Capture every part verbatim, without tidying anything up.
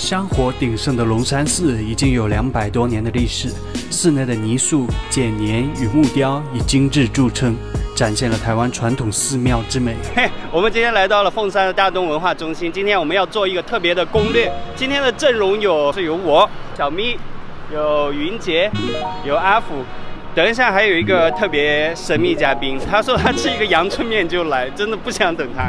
香火鼎盛的龙山寺已经有两百多年的历史，寺内的泥塑、剪黏与木雕以精致著称，展现了台湾传统寺庙之美。嘿，我们今天来到了凤山的大东文化中心，今天我们要做一个特别的攻略。今天的阵容有是有我小咪，有云杰，有阿福。 等一下，还有一个特别神秘嘉宾，他说他吃一个阳春面就来，真的不想等他。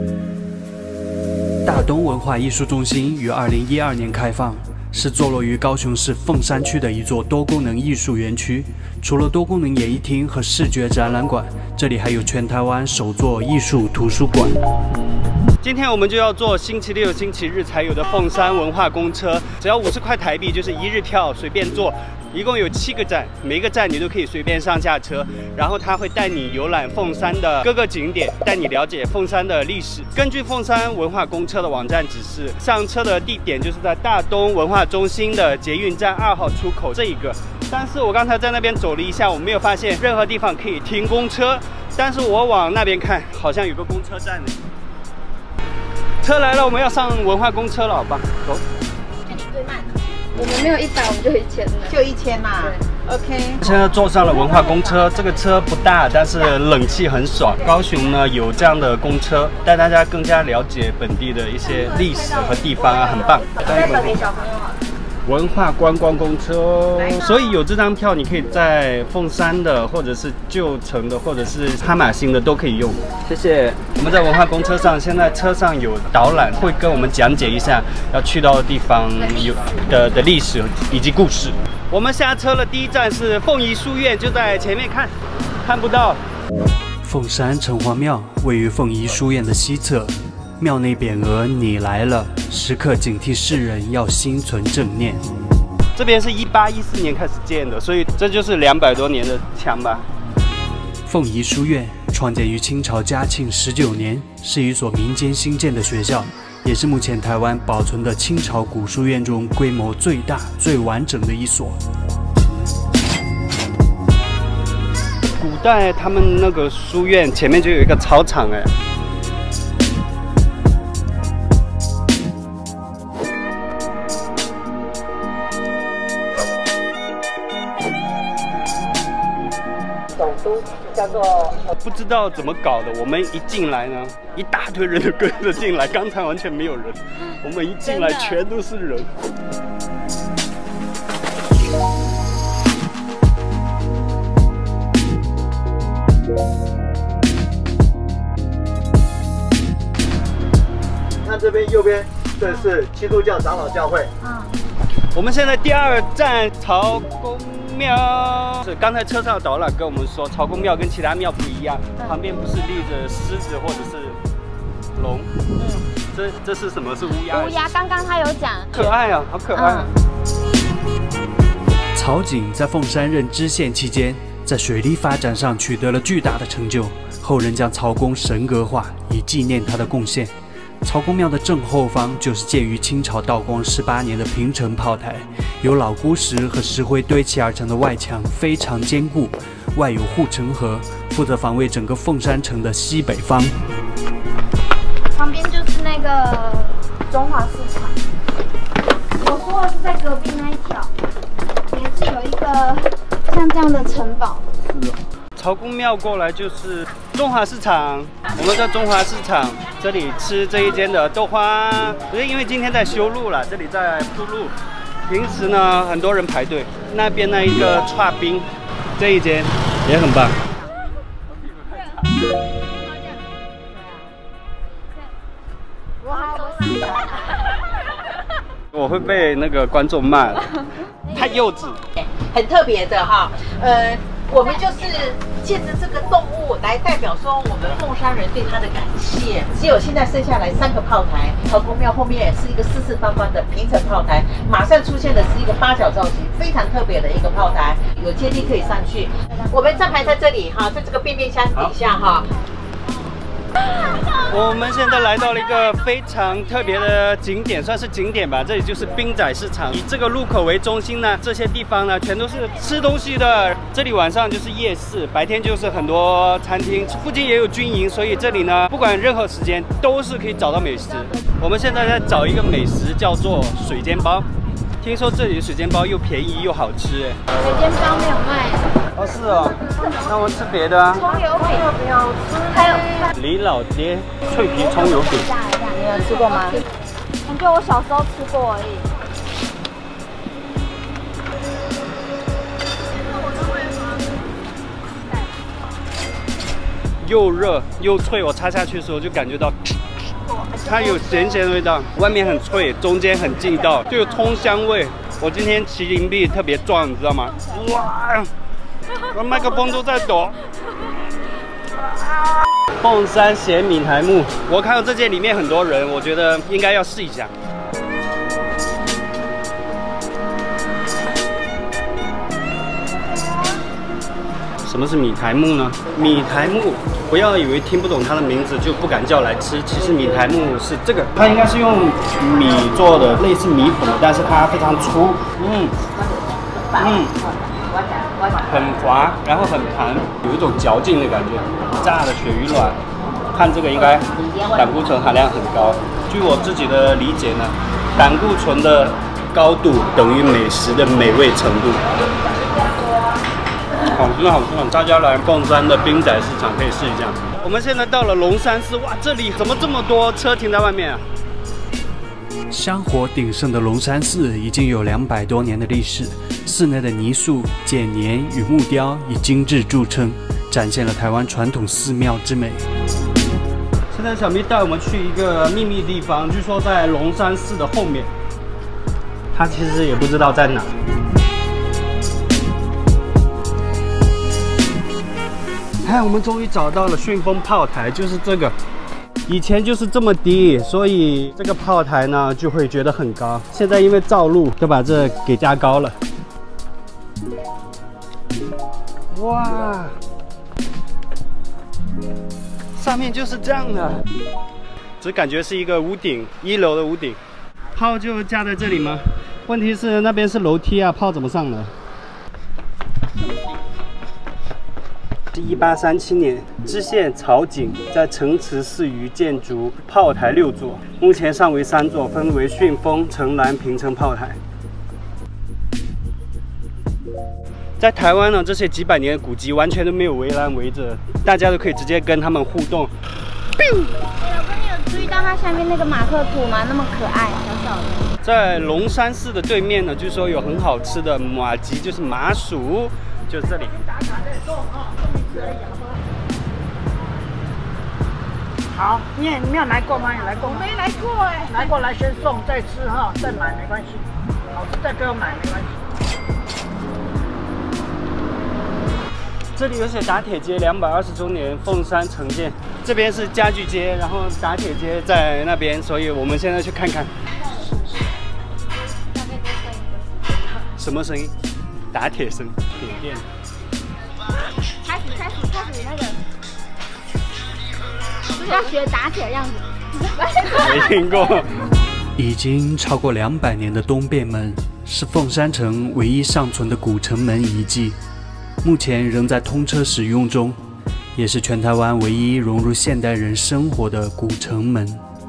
大东文化艺术中心于二零一二年开放，是坐落于高雄市凤山区的一座多功能艺术园区。除了多功能演艺厅和视觉展览馆，这里还有全台湾首座艺术图书馆。 今天我们就要坐星期六、星期日才有的凤山文化公车，只要五十块台币，就是一日票，随便坐。一共有七个站，每个站你都可以随便上下车，然后他会带你游览凤山的各个景点，带你了解凤山的历史。根据凤山文化公车的网站指示，上车的地点就是在大东文化中心的捷运站二号出口这一个。但是我刚才在那边走了一下，我没有发现任何地方可以停公车，但是我往那边看，好像有个公车站呢。 车来了，我们要上文化公车了，好吧？走。 看你最慢了，我们没有一百，我们就一千了， 就一千嘛。对 ，OK。 现在坐上了文化公车，这个车不大，但是冷气很爽。高雄呢有这样的公车，带大家更加了解本地的一些历史和地方啊，很棒。 再送给小朋友好了。 文化观光公车，所以有这张票，你可以在凤山的，或者是旧城的，或者是哈马星的都可以用。谢谢。我们在文化公车上，现在车上有导览，会跟我们讲解一下要去到的地方有的的历史以及故事。我们下车了，第一站是凤仪书院，就在前面看，看不到。凤山城隍庙位于凤仪书院的西侧。 庙内匾额“你来了”，时刻警惕世人要心存正念。这边是一八一四年开始建的，所以这就是两百多年的墙吧。凤仪书院创建于清朝嘉庆十九年，是一所民间新建的学校，也是目前台湾保存的清朝古书院中规模最大、最完整的一所。古代他们那个书院前面就有一个操场，哎。 首都叫做不知道怎么搞的，我们一进来呢，一大堆人都跟着进来，刚才完全没有人，我们一进来全都是人。 看这边右边，这是基督教长老教会。 嗯， 我们现在第二站曹公庙，是刚才车上的导览跟我们说，曹公庙跟其他庙不一样，旁边不是立着狮子或者是龙，嗯，这这是什么？是乌鸦？ 乌鸦，刚刚他有讲， 可爱啊，好可爱啊！ 嗯、 曹景在凤山任知县期间，在水利发展上取得了巨大的成就，后人将曹公神格化，以纪念他的贡献。 曹公庙的正后方就是建于清朝道光十八年的平城炮台，由老钴石和石灰堆砌而成的外墙非常坚固，外有护城河，负责防卫整个凤山城的西北方。 旁边就是那个中华市场，我说的是在隔壁那一条，也是有一个像这样的城堡。 是哦。 曹公庙过来就是中华市场，我们在中华市场这里吃这一间的豆花，不是因为今天在修路了，这里在铺路。平时呢，很多人排队。那边那一个串冰，这一间也很棒。我会被那个观众骂了，太幼稚。 很特别的哈，呃。 我们就是借着这个动物来代表说我们凤山人对它的感谢。只有现在剩下来三个炮台，曹公庙后面也是一个四四方方的平层炮台，马上出现的是一个八角造型，非常特别的一个炮台，有阶梯可以上去。我们站牌在这里哈，在这个便便箱底下哈。 我们现在来到了一个非常特别的景点，算是景点吧。这里就是滨仔市场，以这个路口为中心呢，这些地方呢全都是吃东西的。这里晚上就是夜市，白天就是很多餐厅，附近也有军营，所以这里呢不管任何时间都是可以找到美食。我们现在在找一个美食，叫做水煎包。听说这里的水煎包又便宜又好吃，哎。 水煎包没有卖。 哦，是哦，那我们吃别的啊。 葱油饼，还有李老爹脆皮葱油饼， 你有吃过吗？感觉我小时候吃过而已。 又热又脆，我插下去的时候就感觉到。它有咸咸的味道，外面很脆，中间很劲道，就有葱香味。我今天麒麟臂特别壮，你知道吗？哇！我麦克风都在抖。凤山咸米苔目，我看到这间里面很多人，我觉得应该要试一下。什么是米苔目呢？米苔目，不要以为听不懂它的名字就不敢叫来吃。其实米苔目是这个，它应该是用米做的，类似米粉，但是它非常粗，嗯嗯，很滑，然后很弹，有一种嚼劲的感觉。炸的鳕鱼卵，看这个应该胆固醇含量很高。据我自己的理解呢，胆固醇的高度等于美食的美味程度。好吃好吃，大家来凤山的滨仔市场可以试一下。我们现在到了龙山寺，哇，这里怎么这么多车停在外面啊？ 香火鼎盛的龙山寺已经有两百多年的历史，寺内的泥塑、剪黏与木雕以精致著称，展现了台湾传统寺庙之美。 现在小咪带我们去一个秘密地方，据说在龙山寺的后面，他其实也不知道在哪。哎，我们终于找到了旋风炮台，就是这个。以前就是这么低，所以这个炮台呢就会觉得很高。现在因为造路，就把这给加高了。哇，上面就是这样的，只感觉是一个屋顶，一楼的屋顶。炮就架在这里吗？问题是那边是楼梯啊，炮怎么上呢？一八三七年，知县曹景在城池寺宇建筑炮台六座，目前尚为三座，分为旋风、城南、平城炮台。在台湾呢，这些几百年的古迹完全都没有围栏围着，大家都可以直接跟他们互动。 哎，老哥，你有注意到它下面那个马克吐吗？那么可爱，小小的。 在龙山寺的对面呢，据说有很好吃的麻糬，就是麻薯，就是这里。 好，你也没有来过吗？你来过吗？ 没来过哎。 来过来先送，再吃哈，再买没关系。好吃再给我买没关系。 这里有写打铁街两百二十周年凤山城建，这边是家具街，然后打铁街在那边，所以我们现在去看看。什么声音？打铁声，铁店。 开始开始开始那个，就是要学打铁的样子。 没听过。 已经超过两百年的东便门是凤山城唯一尚存的古城门遗迹，目前仍在通车使用中，也是全台湾唯一融入现代人生活的古城门。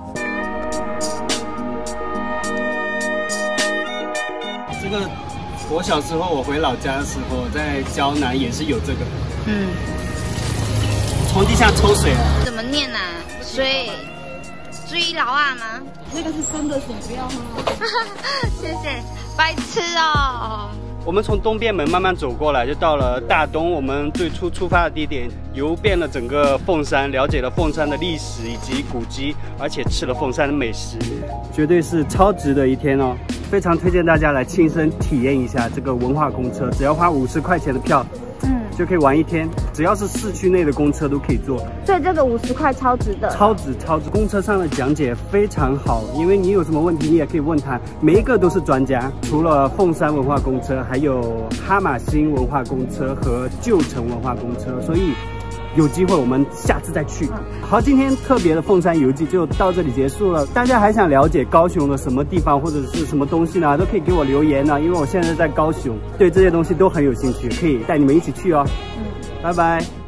这个我小时候我回老家的时候，在胶南也是有这个。 嗯。 从地下抽水啊？ 怎么念啊？水，水老啊吗？那个是真的水，不要喝。谢谢，白痴哦。 我们从东便门慢慢走过来，就到了大东，我们最初出发的地点，游遍了整个凤山，了解了凤山的历史以及古迹，而且吃了凤山的美食，绝对是超值的一天哦！非常推荐大家来亲身体验一下这个文化公车，只要花五十块钱的票，嗯，就可以玩一天，只要是市区内的公车都可以坐。 所以这个五十块超值的， 超值超值！公车上的讲解非常好，因为你有什么问题，你也可以问他，每一个都是专家。除了凤山文化公车，还有哈马星文化公车和旧城文化公车，所以有机会我们下次再去。嗯、好，今天特别的凤山游记就到这里结束了。大家还想了解高雄的什么地方或者是什么东西呢？都可以给我留言呢，因为我现在在高雄，对这些东西都很有兴趣，可以带你们一起去哦。嗯，拜拜。